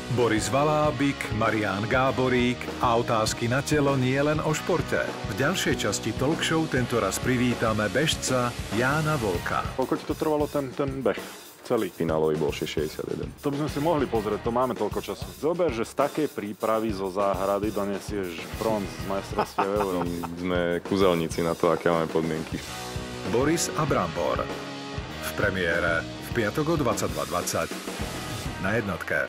Boris Valábik, Marián Gáborík a otázky na telo nie len o športe. V ďalšej časti talkshow tentoraz privítame bežca Jána Volka. Koľko ti to trvalo ten beh? Celý. Finálový bol 6,61. To by sme si mohli pozrieť, to máme toľko času. Zober, že z takej prípravy zo záhrady donesieš bronz z majstrovstiev Európy. Sme kúzelníci na to, aké máme podmienky. Boris a Brambor. V premiére v piatok o 22:20 na Jednotke.